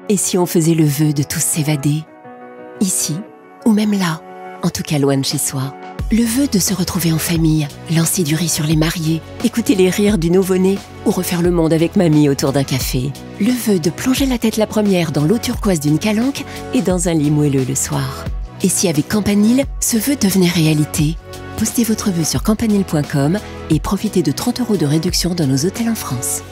Et si on faisait le vœu de tous s'évader? Ici, ou même là, en tout cas loin de chez soi. Le vœu de se retrouver en famille, lancer du riz sur les mariés, écouter les rires du nouveau-né ou refaire le monde avec mamie autour d'un café. Le vœu de plonger la tête la première dans l'eau turquoise d'une calanque et dans un lit moelleux le soir. Et si avec Campanile, ce vœu devenait réalité? Postez votre vœu sur campanile.com et profitez de 30 € de réduction dans nos hôtels en France.